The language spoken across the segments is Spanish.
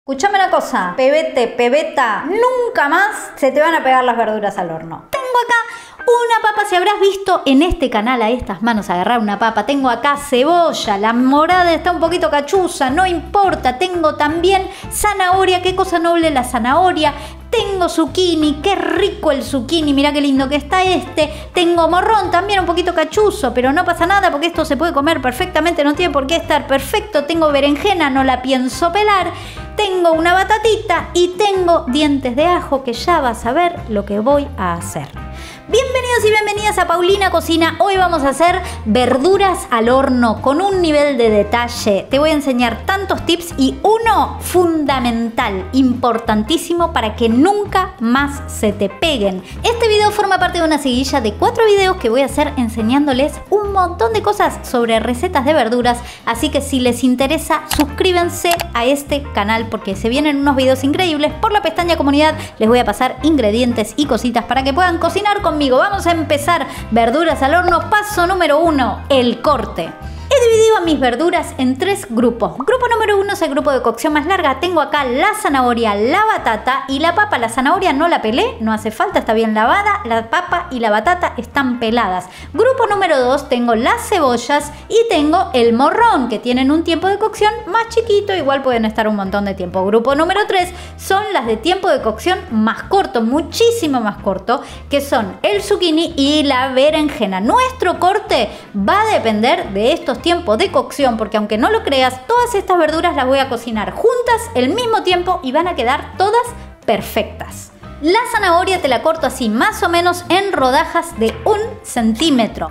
Escuchame una cosa, pebete, pebeta, nunca más se te van a pegar las verduras al horno. Tengo acá una papa, si habrás visto en este canal a estas manos agarrar una papa. Tengo acá cebolla, la morada está un poquito cachuza, no importa. Tengo también zanahoria, qué cosa noble la zanahoria. Tengo zucchini, qué rico el zucchini, mirá qué lindo que está este. Tengo morrón, también un poquito cachuzo, pero no pasa nada porque esto se puede comer perfectamente, no tiene por qué estar perfecto. Tengo berenjena, no la pienso pelar. Tengo una batatita y tengo dientes de ajo, que ya vas a ver lo que voy a hacer. Bienvenidos y bienvenidas a Paulina Cocina. Hoy vamos a hacer verduras al horno con un nivel de detalle. Te voy a enseñar tantos tips y uno fundamental, importantísimo para que nunca más se te peguen. Este video forma parte de una seguidilla de 4 videos que voy a hacer enseñándoles un montón de cosas sobre recetas de verduras. Así que si les interesa, suscríbanse a este canal porque se vienen unos videos increíbles. Por la pestaña comunidad les voy a pasar ingredientes y cositas para que puedan cocinar conmigo. Vamos a empezar verduras al horno. Paso número 1, el corte. He dividido a mis verduras en 3 grupos. Grupo número 1 es el grupo de cocción más larga. Tengo acá la zanahoria, la batata y la papa. La zanahoria no la pelé, no hace falta, está bien lavada. La papa y la batata están peladas. Grupo número 2 tengo las cebollas y tengo el morrón, que tienen un tiempo de cocción más chiquito, igual pueden estar un montón de tiempo. Grupo número 3 son las de tiempo de cocción más corto, muchísimo más corto, que son el zucchini y la berenjena. Nuestro corte va a depender de estos tiempo de cocción, porque aunque no lo creas, todas estas verduras las voy a cocinar juntas al mismo tiempo y van a quedar todas perfectas. La zanahoria te la corto así, más o menos en rodajas de 1 centímetro.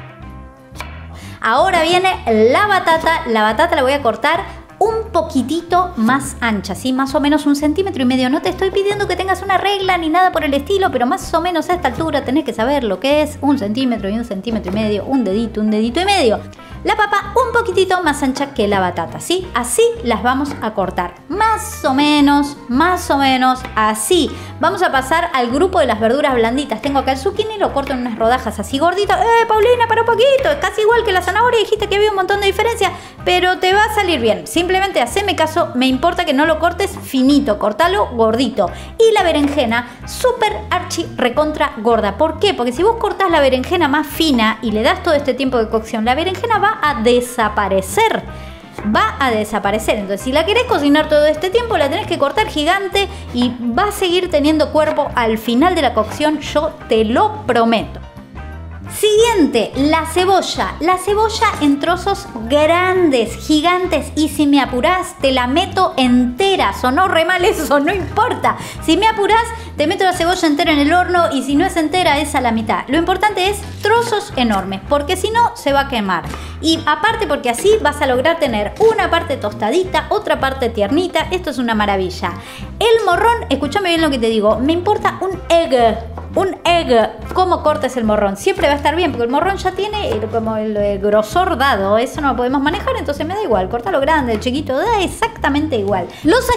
Ahora viene la batata. La batata la voy a cortar un poquitito más ancha, ¿sí? Más o menos 1,5 centímetros. No te estoy pidiendo que tengas una regla ni nada por el estilo, pero más o menos a esta altura tenés que saber lo que es 1 centímetro y 1,5 centímetros, un dedito y medio. La papa un poquitito más ancha que la batata, ¿sí? Así las vamos a cortar, más o menos así. Vamos a pasar al grupo de las verduras blanditas. Tengo acá el zucchini, lo corto en unas rodajas así gorditas. Paulina, para un poquito, es casi igual que la zanahoria, dijiste que había un montón de diferencia, pero te va a salir bien. Simplemente haceme caso, me importa que no lo cortes finito, cortalo gordito. Y la berenjena, súper archi recontra gorda. ¿Por qué? Porque si vos cortás la berenjena más fina y le das todo este tiempo de cocción, la berenjena va a desaparecer. Entonces, si la querés cocinar todo este tiempo, la tenés que cortar gigante y va a seguir teniendo cuerpo al final de la cocción, yo te lo prometo. Siguiente, la cebolla. La cebolla en trozos grandes, gigantes, y si me apurás te la meto entera. Sonó re mal eso, no importa. Si me apurás te meto la cebolla entera en el horno, y si no es entera es a la mitad. Lo importante es trozos enormes, porque si no se va a quemar. Y aparte porque así vas a lograr tener una parte tostadita, otra parte tiernita. Esto es una maravilla. El morrón, escúchame bien lo que te digo, me importa un egg. ¿Cómo cortes el morrón? Siempre va a estar bien, porque el morrón ya tiene como el grosor dado. Eso no lo podemos manejar, entonces me da igual. Cortalo grande, el chiquito, da exactamente igual. Los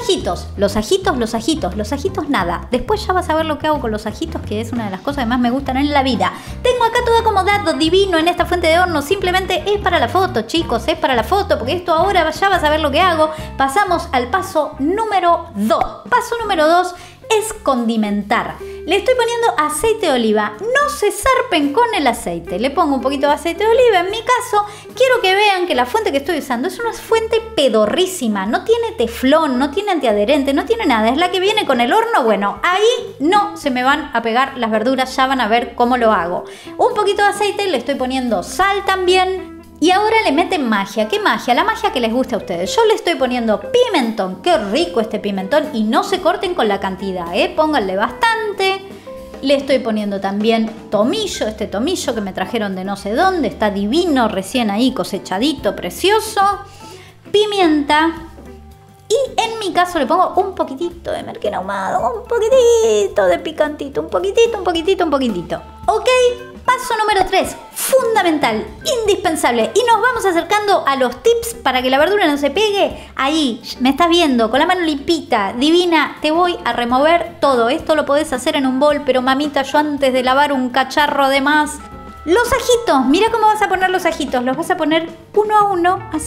ajitos nada. Después ya vas a ver lo que hago con los ajitos, que es una de las cosas que más me gustan en la vida. Tengo acá todo acomodado divino en esta fuente de horno. Simplemente es para la foto, chicos, es para la foto, porque esto ahora ya vas a ver lo que hago. Pasamos al paso número 2. Paso número 2 es condimentar. Le estoy poniendo aceite de oliva. No se zarpen con el aceite. Le pongo un poquito de aceite de oliva. En mi caso, quiero que vean que la fuente que estoy usando es una fuente pedorrísima. No tiene teflón, no tiene antiadherente, no tiene nada. Es la que viene con el horno. Bueno, ahí no se me van a pegar las verduras. Ya van a ver cómo lo hago. Un poquito de aceite, le estoy poniendo sal también. Y ahora le meten magia. ¿Qué magia? La magia que les guste a ustedes. Yo le estoy poniendo pimentón. ¡Qué rico este pimentón! Y no se corten con la cantidad, Pónganle bastante. Le estoy poniendo también tomillo. Este tomillo que me trajeron de no sé dónde. Está divino, recién ahí cosechadito, precioso. Pimienta. Y en mi caso le pongo un poquitito de merquén ahumado. Un poquitito de picantito. Un poquitito. ¿Ok? Paso número 3, fundamental, indispensable. Y nos vamos acercando a los tips para que la verdura no se pegue. Ahí, me estás viendo, con la mano limpita, divina, te voy a remover todo. Esto lo podés hacer en un bol, pero mamita, yo antes de lavar un cacharro de más. Los ajitos, mira cómo vas a poner los ajitos. Los vas a poner uno a uno, así.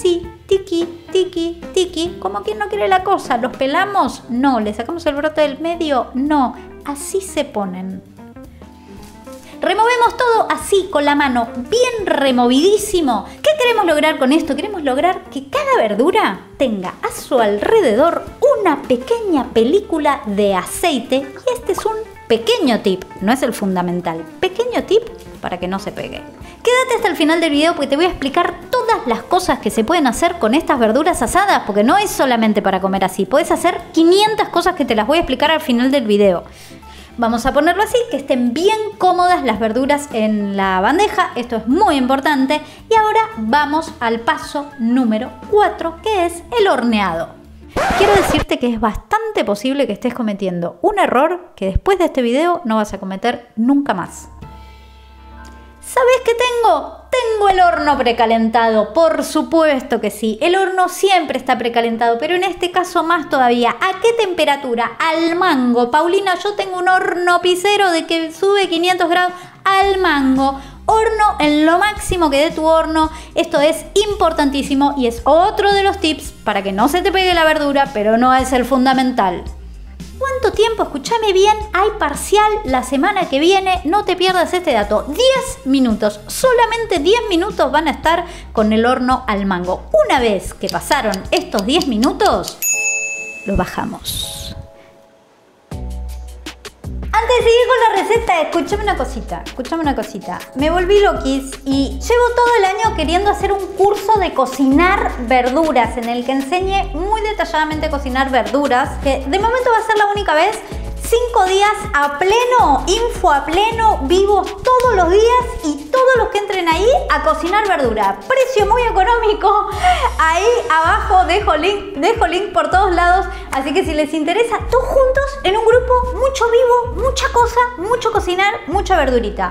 tiki, tiki, tiki, como quien no quiere la cosa. ¿Los pelamos? No. ¿Le sacamos el brote del medio? No. Así se ponen. Removemos todo así, con la mano, bien removidísimo. ¿Qué queremos lograr con esto? Queremos lograr que cada verdura tenga a su alrededor una pequeña película de aceite. Y este es un pequeño tip, no es el fundamental. Pequeño tip para que no se pegue. Quédate hasta el final del video porque te voy a explicar todas las cosas que se pueden hacer con estas verduras asadas, porque no es solamente para comer así. Puedes hacer 500 cosas que te las voy a explicar al final del video. Vamos a ponerlo así, que estén bien cómodas las verduras en la bandeja. Esto es muy importante. Y ahora vamos al paso número 4, que es el horneado. Quiero decirte que es bastante posible que estés cometiendo un error que después de este video no vas a cometer nunca más. ¿Sabes qué tengo? Tengo el horno precalentado, por supuesto que sí. El horno siempre está precalentado, pero en este caso más todavía. ¿A qué temperatura? Al mango. Paulina, yo tengo un horno pisero de que sube 500 grados al mango. Horno en lo máximo que dé tu horno. Esto es importantísimo y es otro de los tips para que no se te pegue la verdura, pero no es el fundamental. ¿Cuánto tiempo? Escúchame bien, hay parcial la semana que viene, no te pierdas este dato. 10 minutos, solamente 10 minutos van a estar con el horno al mango. Una vez que pasaron estos 10 minutos, lo bajamos. Antes de seguir con la receta, escúchame una cosita. Me volví loquis y llevo todo el año queriendo hacer un curso de cocinar verduras en el que enseñe muy detalladamente a cocinar verduras, que de momento va a ser la única vez. 5 días a pleno, info a pleno, vivos todos los días y todos los que entren ahí a cocinar verdura. Precio muy económico. Ahí abajo dejo link por todos lados. Así que si les interesa, todos juntos en un grupo, mucho vivo, mucha cosa, mucho cocinar, mucha verdurita.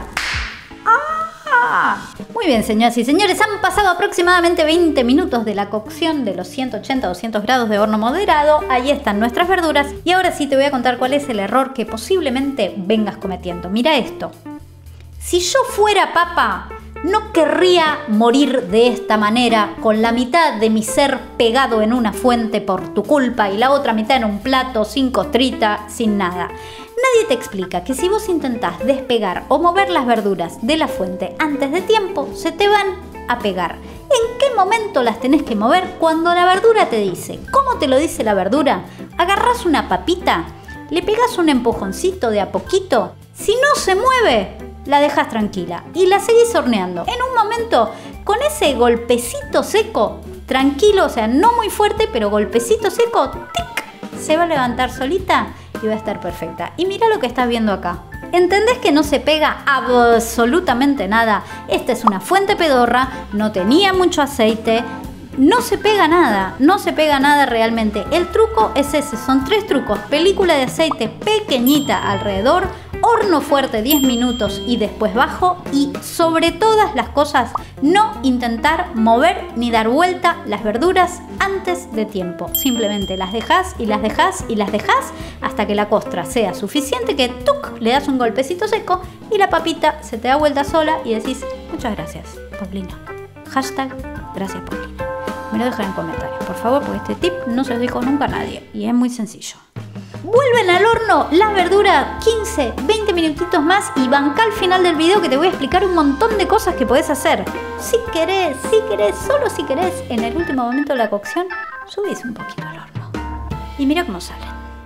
Muy bien, señoras y señores, han pasado aproximadamente 20 minutos de la cocción de los 180-200 grados de horno moderado. Ahí están nuestras verduras y ahora sí te voy a contar cuál es el error que posiblemente vengas cometiendo. Mira esto. Si yo fuera papa, no querría morir de esta manera, con la mitad de mi ser pegado en una fuente por tu culpa y la otra mitad en un plato, sin costrita, sin nada. Nadie te explica que si vos intentás despegar o mover las verduras de la fuente antes de tiempo, se te van a pegar. ¿En qué momento las tenés que mover? Cuando la verdura te dice. ¿Cómo te lo dice la verdura? Agarrás una papita, le pegás un empujoncito de a poquito. Si no se mueve, la dejas tranquila y la seguís horneando. En un momento, con ese golpecito seco, tranquilo, o sea, no muy fuerte, pero golpecito seco, tic, se va a levantar solita y va a estar perfecta. Y mira lo que estás viendo acá. ¿Entendés que no se pega absolutamente nada? Esta es una fuente pedorra, no tenía mucho aceite, no se pega nada realmente. El truco es ese, son 3 trucos: película de aceite pequeñita alrededor, horno fuerte 10 minutos y después bajo, y sobre todas las cosas, no intentar mover ni dar vuelta las verduras antes de tiempo. Simplemente las dejás y las dejás y las dejás hasta que la costra sea suficiente que ¡tuc!, le das un golpecito seco y la papita se te da vuelta sola y decís: muchas gracias, Paulina. Hashtag gracias, Paulina. Me lo dejan en comentarios, por favor, porque este tip no se lo dijo nunca a nadie y es muy sencillo. Vuelven al horno las verduras 15, 20 minutitos más y banca al final del video que te voy a explicar un montón de cosas que podés hacer. Si querés, solo si querés, en el último momento de la cocción, subís un poquito al horno. Y mira cómo salen.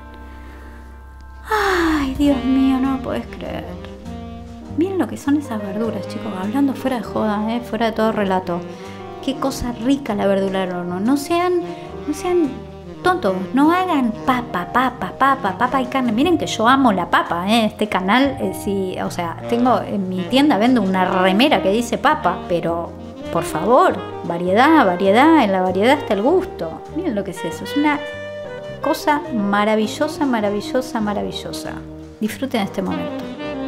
Ay, Dios mío, no lo podés creer. Miren lo que son esas verduras, chicos, hablando fuera de joda, fuera de todo relato. Qué cosa rica la verdura al horno. No sean tontos, no hagan papa y carne. Miren que yo amo la papa, este canal, sí, o sea, tengo en mi tienda, vendo una remera que dice papa, pero por favor, variedad, en la variedad está el gusto. Miren lo que es eso, es una cosa maravillosa. Disfruten este momento.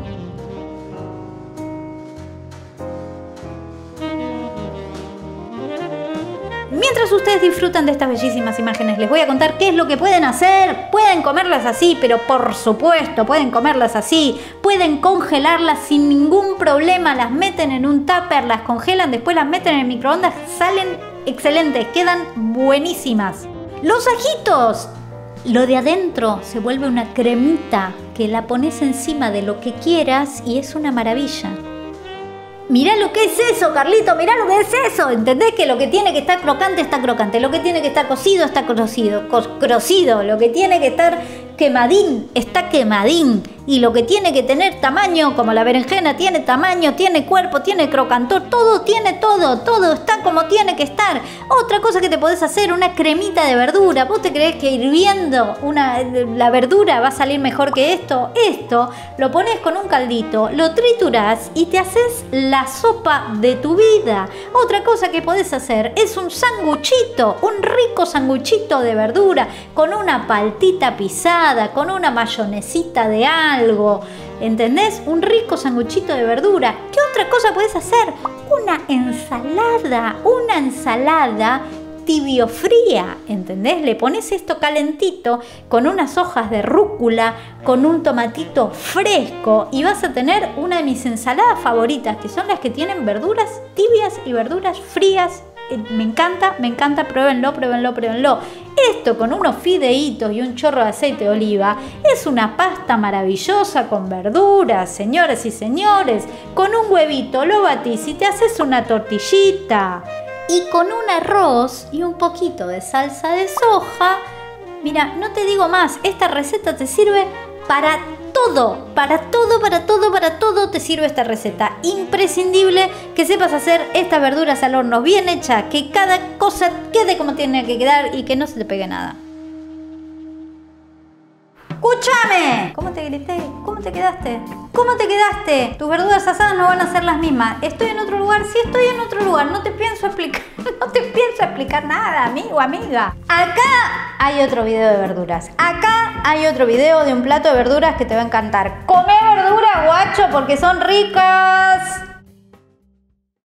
Mientras ustedes disfrutan de estas bellísimas imágenes, les voy a contar qué es lo que pueden hacer. Pueden comerlas así, pero por supuesto, pueden comerlas así. Pueden congelarlas sin ningún problema. Las meten en un tupper, las congelan, después las meten en el microondas, salen excelentes, quedan buenísimas. Los ajitos. Lo de adentro se vuelve una cremita que la pones encima de lo que quieras y es una maravilla. Mirá lo que es eso, Carlito, mirá lo que es eso. ¿Entendés que lo que tiene que estar crocante está crocante? Lo que tiene que estar cocido está cocido. Cocido. Lo que tiene que estar quemadín está quemadín. Y lo que tiene que tener tamaño, como la berenjena tiene tamaño, tiene cuerpo, tiene crocantor, todo tiene todo está como tiene que estar. Otra cosa que te podés hacer, una cremita de verdura. ¿Vos te creés que hirviendo la verdura va a salir mejor que esto? Esto lo pones con un caldito, lo triturás y te haces la sopa de tu vida. Otra cosa que podés hacer es un sanguchito, un rico sanguchito de verdura con una paltita pisada, con una mayonesita de algo, ¿entendés? Un rico sanguchito de verdura. ¿Qué otra cosa puedes hacer? Una ensalada tibio fría, ¿entendés? Le pones esto calentito con unas hojas de rúcula, con un tomatito fresco y vas a tener una de mis ensaladas favoritas, que son las que tienen verduras tibias y verduras frías. Me encanta, pruébenlo. Esto con unos fideitos y un chorro de aceite de oliva es una pasta maravillosa con verduras, señoras y señores. Con un huevito lo batís y te haces una tortillita. Y con un arroz y un poquito de salsa de soja, mira, no te digo más, esta receta te sirve para todo te sirve esta receta. Imprescindible que sepas hacer estas verduras al horno bien hechas, que cada cosa quede como tiene que quedar y que no se te pegue nada. ¡Escúchame! ¿Cómo te grité? ¿Cómo te quedaste? ¿Cómo te quedaste? Tus verduras asadas no van a ser las mismas. ¿Estoy en otro lugar? Sí, estoy en otro lugar. No te pienso explicar nada, amigo, amiga. Acá hay otro video de verduras. Acá hay otro video de un plato de verduras que te va a encantar. Come verduras, guacho, porque son ricas.